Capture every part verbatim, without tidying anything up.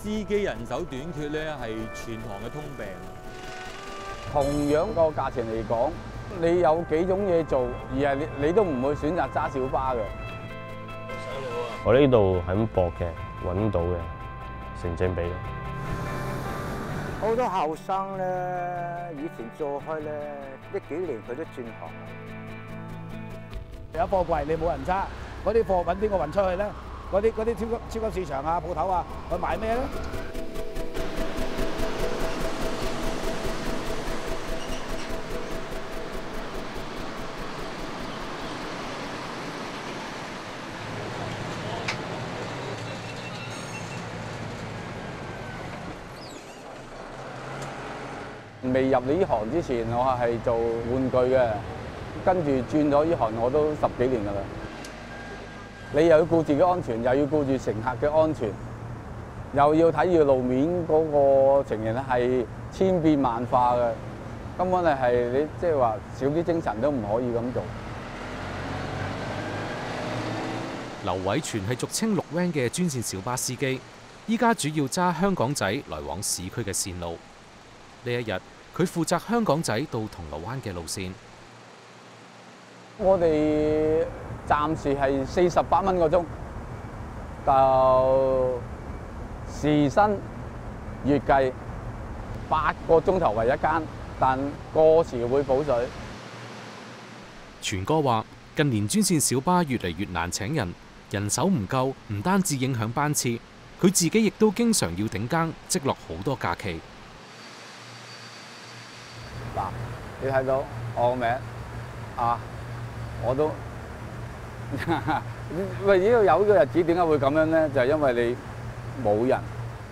司機人手短缺咧係全行嘅通病。 同樣個價錢嚟講，你有幾種嘢做，而係你你都唔會選擇揸小巴嘅。 我呢度係咁搏嘅，揾到嘅，成正比咯。 好多後生咧，以前做開咧，呢幾年佢都轉行啦。 有貨櫃你冇人揸，嗰啲貨揾邊個運出去咧？嗰啲嗰啲超級超級市場啊、鋪頭啊，佢賣咩咧？ 未入呢行之前，我係做玩具嘅，跟住轉咗呢行我都十幾年㗎啦。你又要顧自己安全，又要顧住乘客嘅安全，又要睇住路面嗰個情形咧，係千變萬化嘅，根本係係你即係話少啲精神都唔可以咁做。 劉偉全係俗稱綠 van 嘅專線小巴司機，依家主要揸香港仔來往市區嘅線路。呢一日，佢負責香港仔到銅鑼灣嘅路線。 我哋暫時係四十八蚊個鐘，就時薪月計八個鐘頭為一間，但過時會補水。 全哥話：近年專線小巴越嚟越難請人，人手唔夠，唔單止影響班次，佢自己亦都經常要頂更，積落好多假期。 嗱，你睇到我個名啊，我都喂，呢度有呢個日子點解會咁樣咧？就係因為你冇人。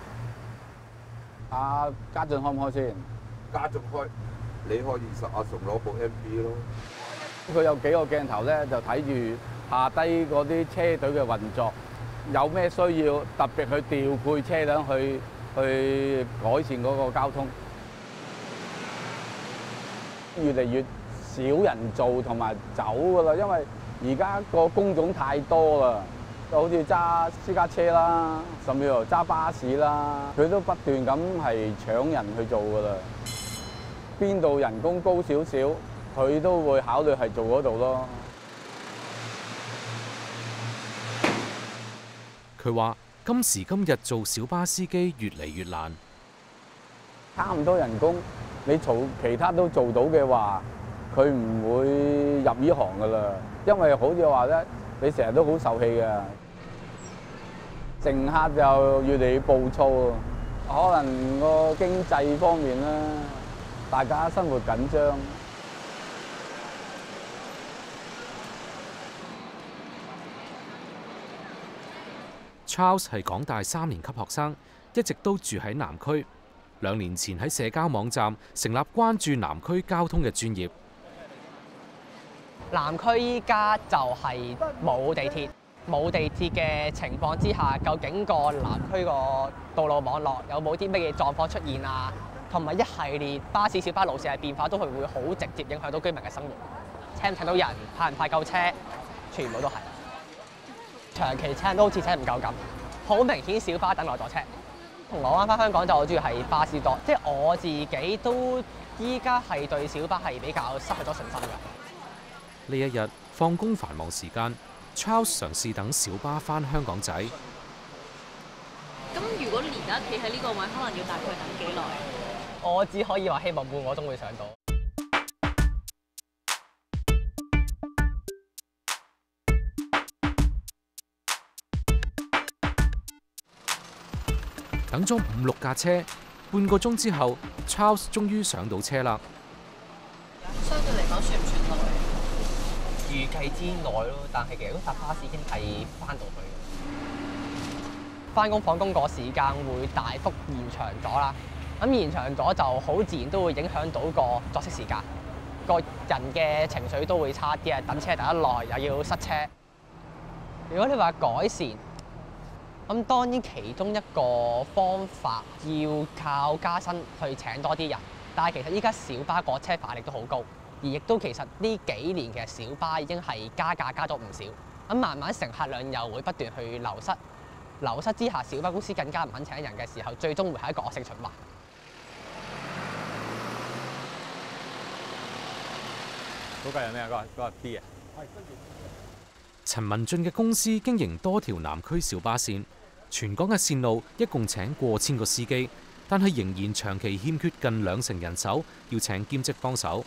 阿家俊開唔開先？ 家俊開，你開二十，阿崇攞部 M B 咯。 佢有幾個鏡頭咧，就睇住下低嗰啲車隊嘅運作，有咩需要特別去調配車輛去去改善嗰個交通。越嚟越少人做同埋走噶啦，因為而家個工種太多啦，就好似揸私家車啦，甚至乎揸巴士啦，佢都不斷咁係搶人去做噶啦。邊度人工高少少，佢都會考慮係做嗰度咯。 佢話：今時今日做小巴司機越嚟越難， 差唔多人工。你做其他都做到嘅話，佢唔會入呢行噶啦，因為好似話咧，你成日都好受氣嘅，乘客就越嚟越暴躁，可能個經濟方面啦，大家生活緊張。 Charles 係港大三年級學生，一直都住喺南區。兩年前喺社交網站成立關注南區交通嘅專頁。 南區依家就係冇地鐵，冇地鐵嘅情況之下，究竟個南區個道路網絡有冇啲乜嘢狀況出現啊？同埋一系列巴士、小巴路線嘅變化，都係會好直接影響到居民嘅生活。請唔請到人，派唔派夠車，全部都係。長期請都好似請唔夠咁，好明顯小巴等耐咗車。銅鑼灣返香港就我主要係巴士多，即係我自己都依家係對小巴係比較失去咗信心㗎。 呢一日放工繁忙時間 ，Charles 嘗試等小巴返香港仔。 咁如果而家企喺呢個位，可能要大概等幾耐？ 我只可以話希望半個鐘會上到。 等咗五六架車，半個鐘之後 ，Charles 終於上到車啦。 相對嚟講算唔算耐？ 預計之內咯，但係其實都搭巴士已經係翻到去。翻工放工個時間會大幅延長咗啦，咁延長咗就好自然都會影響到個作息時間，個人嘅情緒都會差啲啊！等車等得耐，又要塞車。如果你話改善，咁當然其中一個方法要靠加薪去請多啲人，但係其實依家小巴個車牌力都好高，而亦都其實呢幾年嘅小巴已經係加價加咗唔少，咁慢慢乘客量又會不斷去流失， 流失之下，小巴公司更加唔肯請人嘅時候，最終會係一個惡性循環。 嗰架係咩啊？嗰架嗰架 B 啊？ 陳文俊嘅公司經營多條南區小巴線，全港嘅線路一共請過千個司機，但係仍然長期欠缺近兩成人手，要請兼職幫手。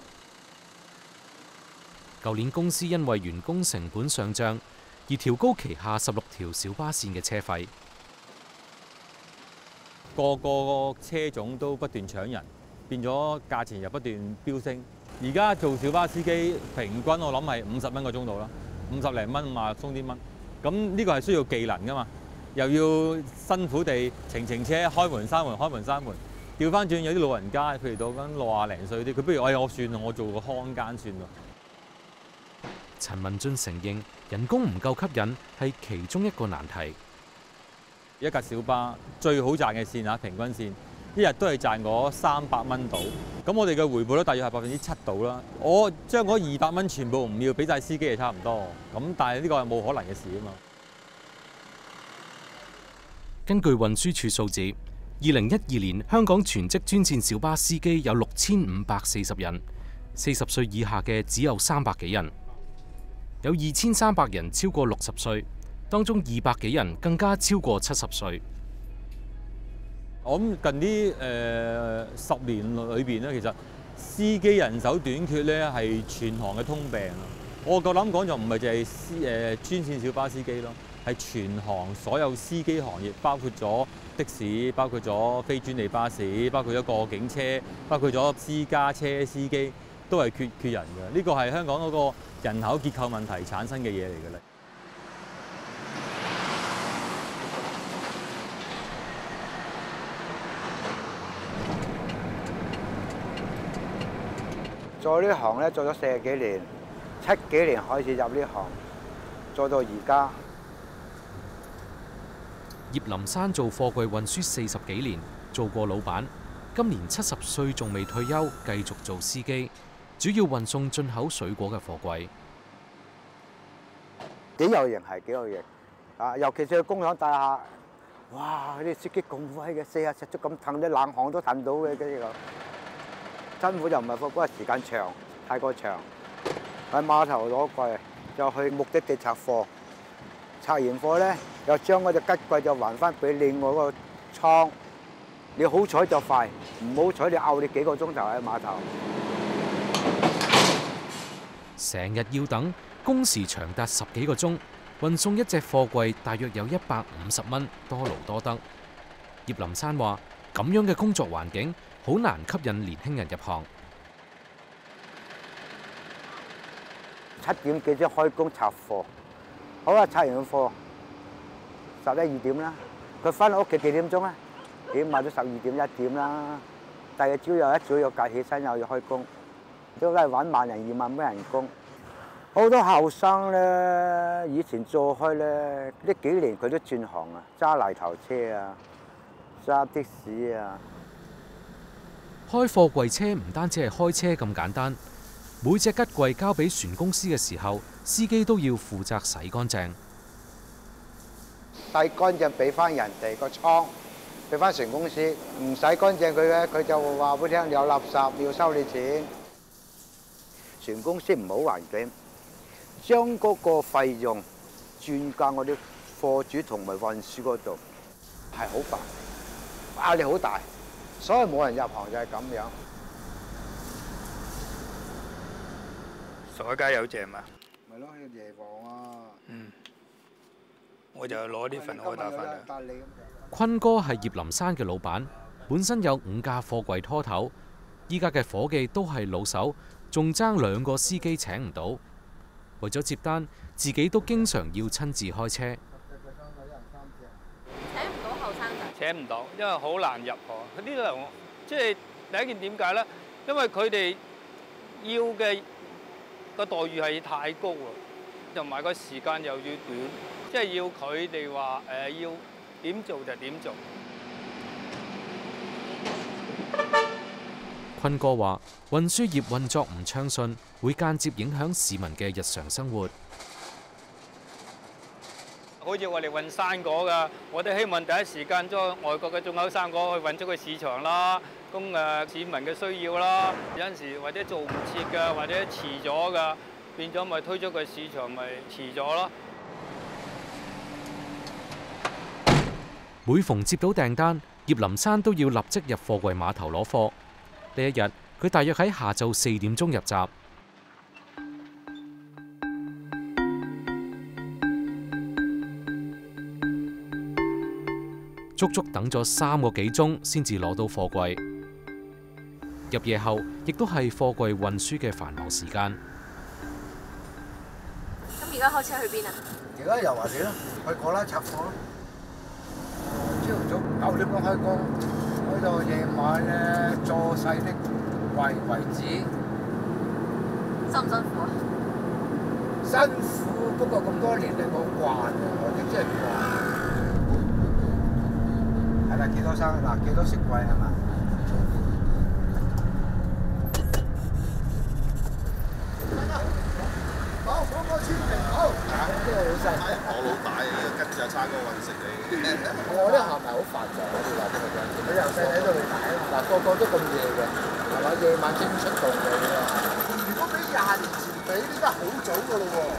舊年公司因為員工成本上漲，而調高旗下十六條小巴線嘅車費。 個個車種都不斷搶人，變咗價錢又不斷飆升。而家做小巴司機平均我諗係五十蚊個鐘度啦，五十零蚊嘛，鬆啲蚊。咁呢個係需要技能㗎嘛，又要辛苦地程程車開門閂門開門閂門。調翻轉有啲老人家，譬如到緊六廿零歲啲，佢不如哎呀我算啦，我做個看更算啦。 陳文俊承認人工唔夠吸引係其中一個難題。 一架小巴最好賺嘅線啊，平均線一日都係賺嗰三百蚊到。咁我哋嘅回報率大約係百分之七到啦。我將嗰二百蚊全部唔要，俾晒司機係差唔多。咁但係呢個係冇可能嘅事啊嘛。 根據運輸署數字，二零一二年香港全職專線小巴司機有六千五百四十人，四十歲以下嘅只有三百幾人。有二千三百人超過六十歲，當中二百幾人更加超過七十歲。 我諗近呢誒十年裏邊咧，其實司機人手短缺咧係全行嘅通病啊！我夠膽講就唔係淨係司誒專線小巴司機咯，係全行所有司機行業，包括咗的士，包括咗非專利巴士，包括咗過境車，包括咗私家車司機，都係缺缺人嘅。呢個係香港嗰個人口結構問題產生嘅嘢嚟嘅咧。 做呢行咧做咗四十幾年，七幾年開始入呢行，做到而家。 葉林山做貨櫃運輸四十幾年，做過老闆，今年七十歲仲未退休，繼續做司機，主要運送進口水果嘅貨櫃。 幾有型係幾有型啊！尤其是去工廠大廈，哇！啲司機咁威嘅，四十尺足咁騰，啲冷巷都騰到嘅，跟住咁。辛苦就唔係貨，不過時間長，太過長。喺碼頭攞櫃，就去目的地拆貨。拆完貨咧，又將嗰隻吉櫃就還翻俾另外個倉。你好彩就快，唔好彩你拗你幾個鐘頭喺碼頭。 成日要等，工時長達十幾個鐘，運送一隻貨櫃大約有一百五十蚊，多勞多得。葉林山話：咁樣嘅工作環境好難吸引年輕人入行。 七點幾先開工拆貨，好啦，拆完貨十一二點啦。佢翻到屋企幾點鐘啊？起碼都十二點一點啦。第二朝又一早又計起身又要開工，都係揾萬零二萬蚊人工。好多後生咧，以前做開咧，呢幾年佢都轉行啊，揸泥頭車啊，揸的士啊。 開貨櫃車唔單止係開車咁簡單，每隻吉櫃交俾船公司嘅時候，司機都要負責洗乾淨。 洗乾淨俾翻人哋個倉，俾翻船公司，唔洗乾淨佢嘅，佢就話俾你聽有垃圾要收你錢。船公司唔好環境，將嗰個費用轉嫁我哋貨主同埋運輸嗰度，係好煩，壓力好大。所以冇人入行就係咁樣。 所街有正嘛？ 咪咯，夜房啊。 嗯。我就攞呢份開打翻啦。 坤哥係葉林山嘅老闆，本身有五架貨櫃拖頭，依家嘅夥計都係老手，仲爭兩個司機請唔到。為咗接單，自己都經常要親自開車。 請唔到後生仔， 請唔到，因為好難入行。佢呢兩即係第一件點解咧？因為佢哋要嘅個待遇係太高啦，同埋個時間又要短，即係要佢哋話誒要點做就點做。 坤哥話：運輸業運作唔暢順，會間接影響市民嘅日常生活。 好好似我哋運生果㗎，我哋希望第一時間將外國嘅種口生果去運出個市場啦，供誒市民嘅需要啦。有陣時或者做唔切㗎，或者遲咗㗎，變咗咪推出個市場咪遲咗咯。 每逢接到訂單，葉林山都要立即入貨櫃碼頭攞貨。呢一日，佢大約喺下晝四點鐘入閘。足足等咗三個幾鐘先至攞到貨櫃。入夜後，亦都係貨櫃運輸嘅繁忙時間。 咁而家開車去邊啊？ 而家油麻地咯，去果欄拆貨咯。朝頭早九點鐘開工，開到夜晚咧坐細的櫃為止。 辛唔辛苦啊？ 辛苦，不過咁多年嚟冇慣啊，我哋真係慣。係啦，幾多生嗱？幾多食櫃係嘛？好，嗰個千平好。呢個老細。 我老大啊，跟住阿叉哥揾食你。 我啲行埋好繁忙，我哋話俾佢聽。佢由細喺度嚟睇啊嘛，嗱個個都咁夜嘅，係嘛？夜晚先出動嘅喎。如果比廿年前比，呢家好早㗎咯喎。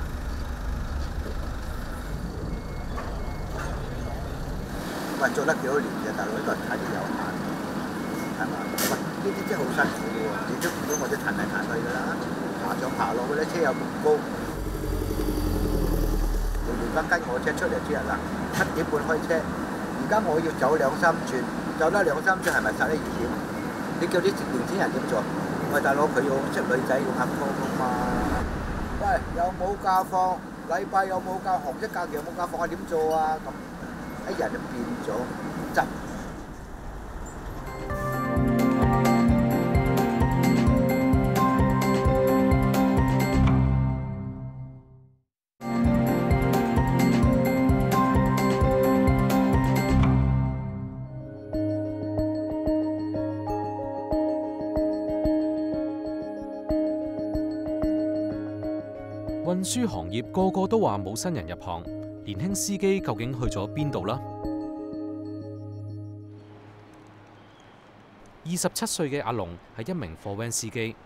喂，做得幾多年嘅大佬，呢個人體力有限，係嘛？喂，呢啲真係好辛苦嘅喎，你都見到我哋彈嚟彈去㗎啦，爬上爬落嗰啲車又咁高。而家跟我車出嚟之日啦，七點半開車，而家我要走兩三轉，走得兩三轉係咪十一二點？你叫啲年輕人點做？喂，大佬佢要識女仔要拍拖㗎嘛？喂，又冇假放，禮拜又冇假，紅色假期又冇假放，我點做啊？咁一人就變咗質。 運輸行業個個都話冇新人入行，年輕司機究竟去咗邊度啦？二十七歲嘅阿龍係一名貨 van 司機，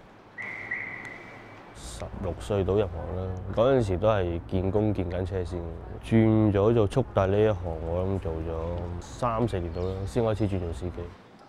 十六歲到入行啦。嗰陣時都係見工見緊車先，轉咗做速遞呢一行，我諗做咗三四年到啦，先開始轉做司機。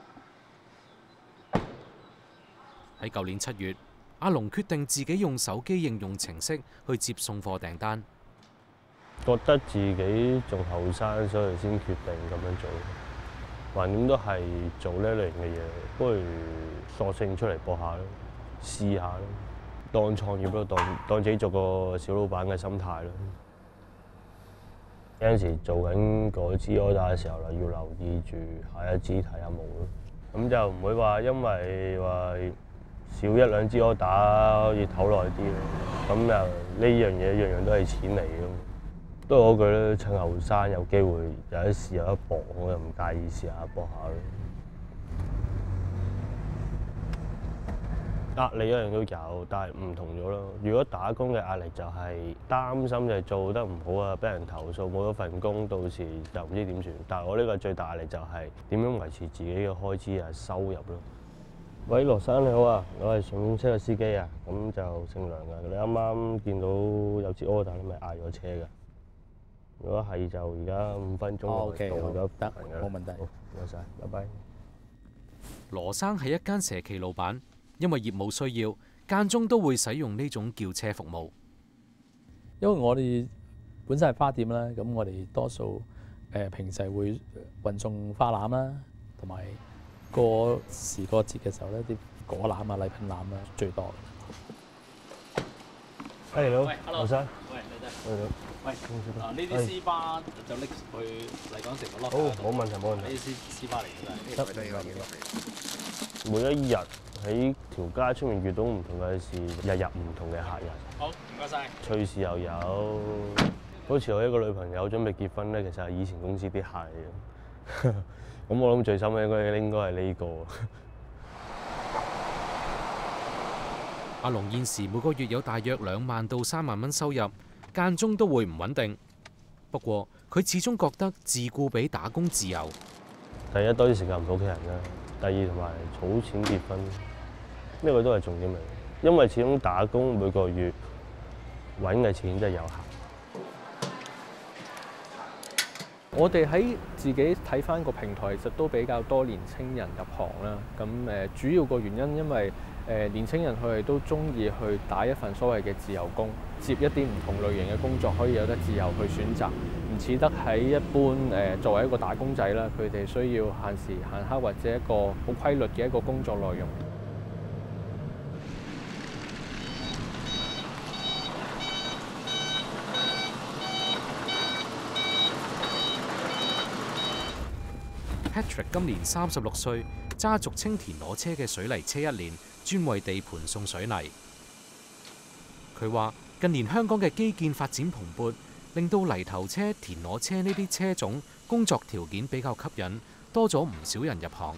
喺舊年七月，阿龍決定自己用手機應用程式去接送貨訂單， 覺得自己仲後生，所以先決定咁樣做。橫掂都係做呢類型嘅嘢，不如索性出嚟搏下咯，試下咯，當創業咯，當當自己做個小老闆嘅心態咯。有陣時做緊嗰支 order 嘅時候啦，要留意住下一支睇下冇咯，咁就唔會話因為話少一兩支 order 可以唞耐啲咯。咁又呢樣嘢樣樣都係錢嚟嘅。都係嗰句咧，趁後生有機會有得試有得搏，我又唔介意試下搏下咯。壓力一樣都有，但係唔同咗咯。如果打工嘅壓力就係擔心就係做得唔好啊，俾人投訴冇咗份工，到時就唔知點算。但係我呢個最大壓力就係點樣維持自己嘅開支啊收入咯。喂，羅生你好啊，我係順風車嘅司機啊，咁就姓梁㗎。你啱啱見到有支 order 你咪嗌咗車㗎。如果係就而家五分鐘內到咗得，冇問題。好，唔該曬，拜拜。 羅生係一間社企老闆，因為業務需要，間中都會使用呢種叫車服務。 因為我哋本身係花店啦，咁我哋多數誒平時會運送花籃啦，同埋過時過節嘅時候咧，啲果籃啊、禮品籃啦最多。 誒你好， 喂 ，hello， 羅生。 喂，你得。 你好。 喂，嗱呢啲絲巴就拎去麗港城個 locker 好，冇問題冇問題。 呢啲絲絲巴嚟㗎， 得得得。每一日喺條街出面遇到唔同嘅事，日日唔同嘅客人。 好，唔該晒。 趣事又有，好似我一個女朋友準備結婚咧，其實係以前公司啲客嚟嘅。咁我諗最深嘅應該應該係呢個。 阿龍現時每個月有大約兩萬到三萬蚊收入，間中都會唔穩定。 不過佢始終覺得自僱比打工自由。 第一，多啲時間同屋企人啦；第二，同埋儲錢結婚，呢個都係重點嚟。因為始終打工每個月揾嘅錢真係有限。 我哋喺自己睇翻個平台，其實都比較多年青人入行啦。咁誒主要個原因，因為誒年青人佢哋都中意去打一份所謂嘅自由工，接一啲唔同類型嘅工作，可以有得自由去選擇，唔似得喺一般誒作為一個打工仔啦，佢哋需要限時限刻或者一個好規律嘅一個工作內容。 Patrick 今年三十六歲，揸俗稱田螺車嘅水泥車一年，專為地盤送水泥。佢話：近年香港嘅基建發展蓬勃，令到泥頭車、田螺車呢啲車種工作條件比較吸引，多咗唔少人入行。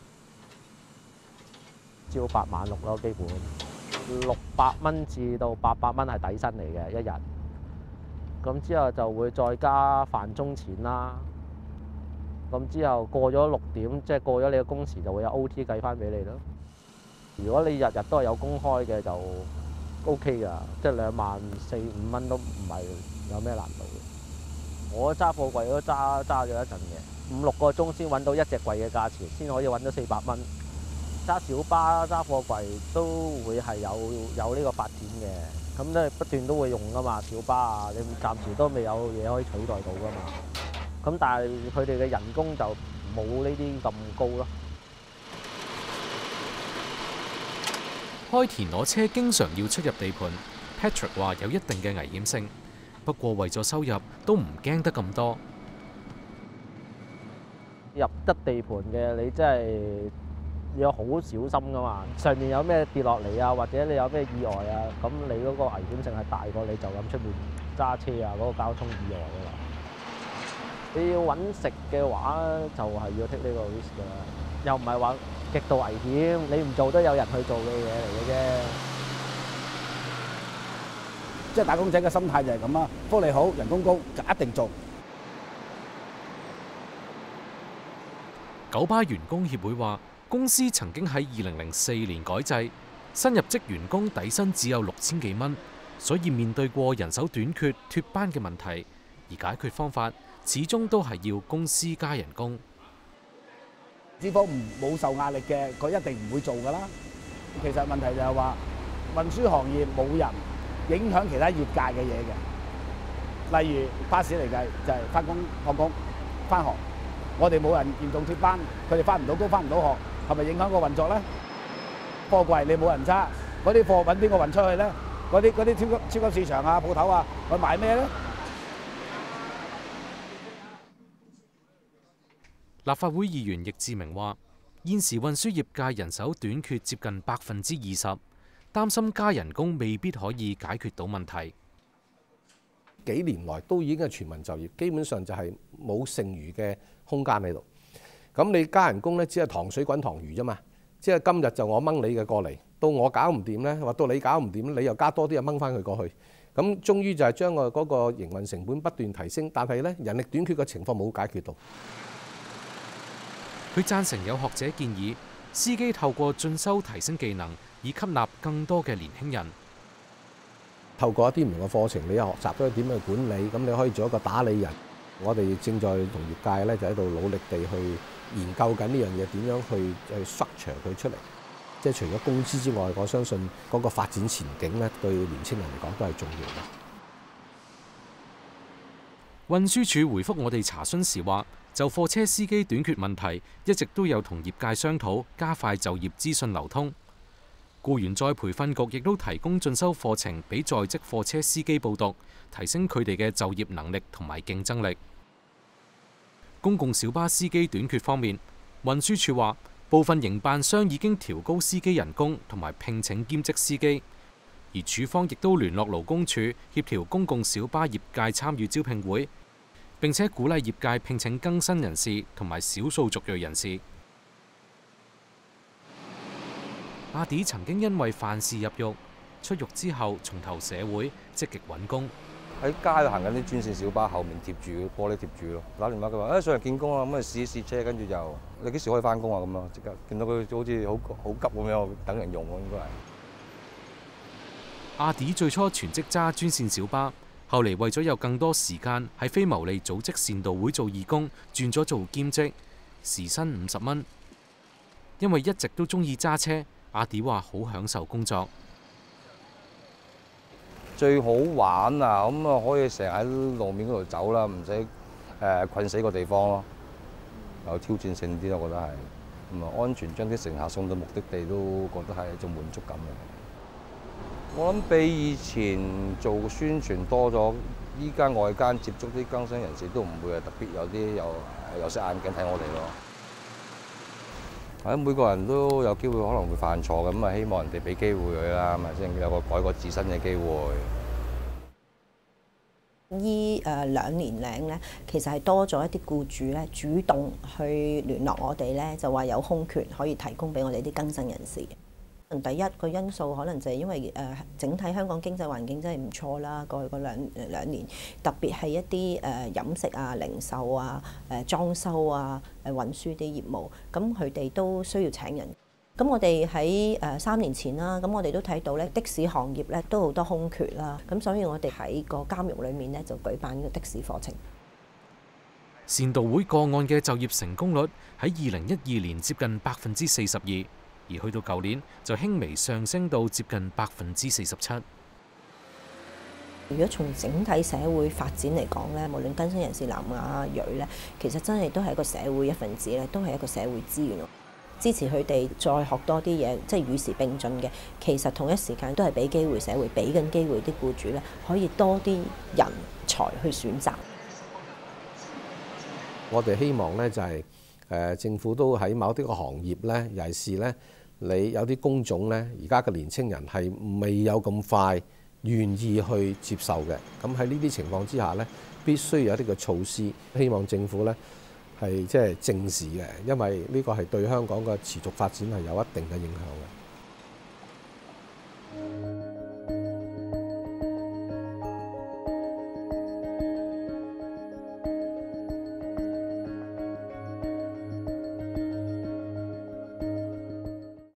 朝八晚六咯，基本六百蚊至到八百蚊係底薪嚟嘅一日。咁之後就會再加飯鐘錢啦。咁之後過咗六點，即係過咗你嘅工時，就會有 O T 計翻俾你咯。如果你日日都係有工開嘅，就 O K 㗎，即係兩萬四五蚊都唔係有咩難度嘅。我揸貨櫃都揸揸咗一陣嘅，五六個鐘先揾到一隻櫃嘅價錢，先可以揾到四百蚊。揸小巴揸貨櫃都會係有有呢個發展嘅，咁咧不斷都會用㗎嘛，小巴啊，你暫時都未有嘢可以取代到㗎嘛。咁但係佢哋嘅人工就冇呢啲咁高咯。 開田螺車經常要出入地盤 ，Patrick 話有一定嘅危險性，不過為咗收入都唔驚得咁多。 入得地盤嘅你真係要好小心㗎嘛，上面有咩跌落嚟啊，或者你有咩意外啊，咁你嗰個危險性係大過你就咁出面揸車啊嗰個交通意外㗎嘛。你要揾食嘅話，就係要 take 呢個 risk 㗎啦。又唔係話極度危險，你唔做都有人去做嘅嘢嚟嘅啫。 即係打工仔嘅心態就係咁啦，福利好，人工高，就一定做。 九巴員工協會話，公司曾經喺二零零四年改制，新入職員工底薪只有六千幾蚊，所以面對過人手短缺、脫班嘅問題，而解決方法始終都係要公司加人工。 資方唔冇受壓力嘅，佢一定唔會做㗎啦。其實問題就係話運輸行業冇人影響其他業界嘅嘢嘅，例如巴士嚟計就係翻工放工翻學，我哋冇人嚴重脫班，佢哋翻唔到工翻唔到學，係咪影響個運作咧？貨櫃你冇人揸，嗰啲貨揾邊個運出去咧？嗰啲嗰啲超級超級市場啊、鋪頭啊，去買咩咧？ 立法會議員易志明話：現時運輸業界人手短缺接近百分之二十，擔心加人工未必可以解決到問題。 幾年來都已經係全民就業，基本上就係冇剩餘嘅空間喺度。咁你加人工咧，只係糖水滾糖魚啫嘛。即係今日就我掹你嘅過嚟，到我搞唔掂咧，或到你搞唔掂，你又加多啲又掹翻佢過去。咁終於就係將個嗰個營運成本不斷提升，但係咧人力短缺嘅情況冇解決到。 佢贊成有學者建議，司機透過進修提升技能，以吸納更多嘅年輕人。 透過一啲唔同嘅課程，你又學習咗點樣去管理，咁你可以做一個打理人。我哋正在同業界咧就喺度努力地去研究緊呢樣嘢，點樣去去structure佢出嚟。即係除咗工資之外，我相信嗰個發展前景咧，對年青人嚟講都係重要嘅。 運輸署回覆我哋查詢時話，就貨車司機短缺問題，一直都有同業界商討，加快就業資訊流通。僱員再培訓局亦都提供進修課程俾在職貨車司機報讀，提升佢哋嘅就業能力同埋競爭力。公共小巴司機短缺方面，運輸署話部分營辦商已經調高司機人工同埋聘請兼職司機，而署方亦都聯絡勞工處協調公共小巴業界參與招聘會，並且鼓勵業界聘請更新人士同埋少數族裔人士。阿迪曾經因為犯事入獄，出獄之後重投社會，積極揾工。 喺街度行緊啲專線小巴後面貼住玻璃貼住咯，打電話佢話誒上嚟見工啊，咁啊試一試車，跟住就你幾時可以翻工啊咁咯，即刻見到佢好似好好急咁樣等人用喎，應該係。 阿 D 最初全職揸專線小巴，後嚟為咗有更多時間喺非牟利組織善道會做義工，轉咗做兼職，時薪五十蚊。因為一直都中意揸車，阿 D 話好享受工作。 最好玩啊！咁啊可以成日喺路面嗰度走啦，唔使誒困死個地方咯，有挑戰性啲咯，我覺得係咁啊安全將啲乘客送到目的地都覺得係一種滿足感嘅。我諗比以前做宣傳多咗，依家外間接觸啲更生人士都唔會係特別有啲有有色眼鏡睇我哋咯。喺每個人都有機會可能會犯錯嘅，咁啊希望人哋俾機會佢啦，咁啊先有個改過自身嘅機會。 依誒兩年零咧，其實係多咗一啲僱主咧主動去聯絡我哋咧，就話有空缺可以提供俾我哋啲更生人士。第一個因素可能就係因為誒整體香港經濟環境真係唔錯啦，過去嗰兩兩年，特別係一啲誒飲食啊、零售啊、誒裝修啊、誒運輸啲業務，咁佢哋都需要請人。咁我哋喺誒三年前啦，咁我哋都睇到咧的士行業咧都好多空缺啦，咁所以我哋喺個監獄裏面咧就舉辦個的士課程。 善道會個案嘅就業成功率喺二零一二年接近百分之四十二。而去到舊年就輕微上升到接近百分之四十七。 如果從整體社會發展嚟講咧，無論更生人士男亞裔咧，其實真係都係一個社會一份子咧，都係一個社會資源咯。支持佢哋再學多啲嘢，即係與時並進嘅。其實同一時間都係俾機會社會，俾緊機會啲僱主咧，可以多啲人才去選擇。 我哋希望咧就係、是、誒、呃、政府都喺某啲個行業咧，尤其是咧。你有啲工種呢，而家嘅年青人係未有咁快願意去接受嘅。咁喺呢啲情況之下呢，必須有一啲嘅措施，希望政府呢係即係正視嘅，因為呢個係對香港嘅持續發展係有一定嘅影響嘅。